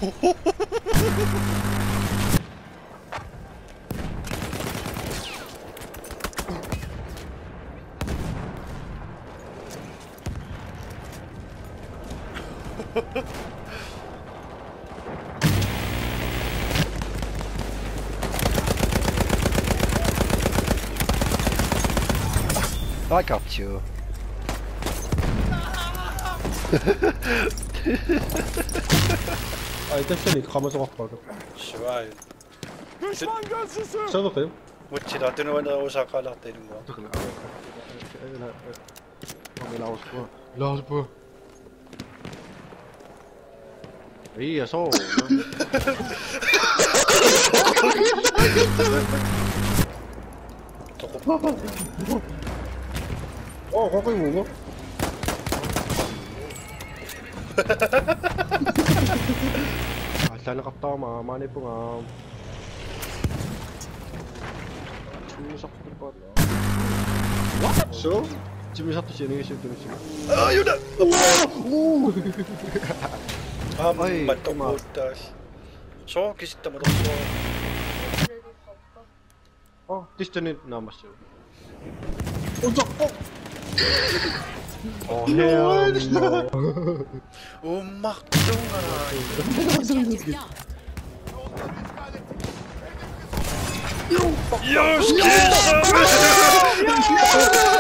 I got you. 아니 템션이 가면서 막 봐도 Schwein. 써도 돼요? Mutsi lähti noin osakaan lähtenyt mua. Meillä uskoa. Lausua. Iya so. 어 거기 뭐고? Sana katsomaan, mä nipungaan. What? So? Jimmy sattui siihen niin syntynyt sinne. Juda! Ammatto muuttais. Sooki sitten mä tuossa. Oh, Destiny naamassa. Oh hell no. Ummahtungai. Jos kiss!